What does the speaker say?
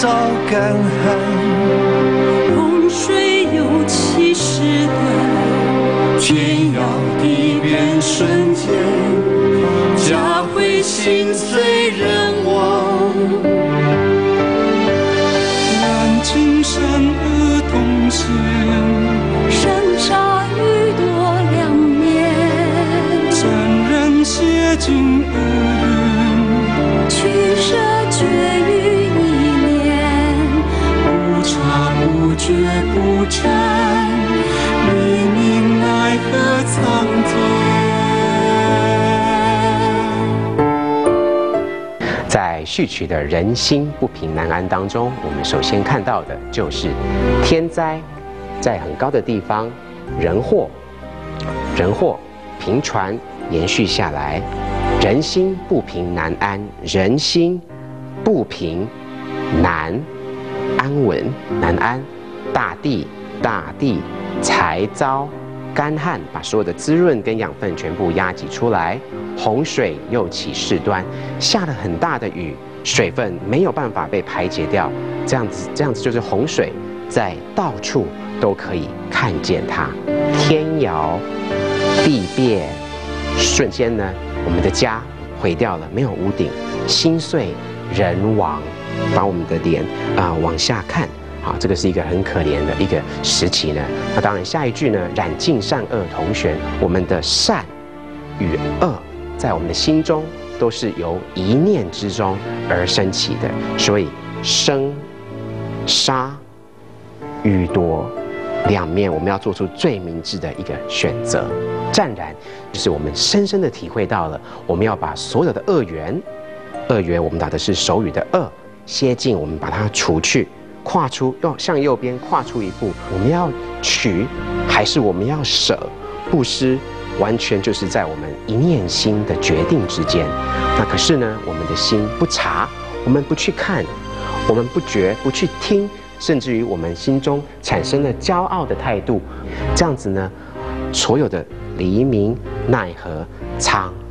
遭干旱， 洪水又起时断， 天摇地变瞬间，家会心碎人亡。 万顷善恶同现， 山茶雨多两面， 善人写尽恶缘， 取舍绝于一念， 不察不觉不沾，黎明奈何苍天。 在序曲的人心不平难安当中，我们首先看到的就是天灾，在很高的地方，人祸频传延续下来，人心不平难安，人心不平难安稳难安，大地才遭干旱，把所有的滋润跟养分全部压挤出来，洪水又起事端，下了很大的雨，水分没有办法被排解掉，这样子就是洪水在到处都可以看见它，天摇地变，瞬间呢，我们的家毁掉了，没有屋顶，心碎人亡，把我们的脸往下看。好，这个是一个很可怜的一个时期呢。那当然，下一句呢，染尽善恶同玄，我们的善与恶在我们的心中都是由一念之中而升起的，所以生杀予夺两面，我们要做出最明智的一个选择。湛然就是我们深深的体会到了，我们要把所有的恶缘我们打的是手语的恶，歇尽，我们把它除去。跨出，向右边跨出一步，我们要取还是我们要舍？布施完全就是在我们一念心的决定之间。那可是呢，我们的心不察，我们不去看，我们不觉，不去听，甚至于我们心中产生了骄傲的态度，这样子呢，所有的黎明奈何苍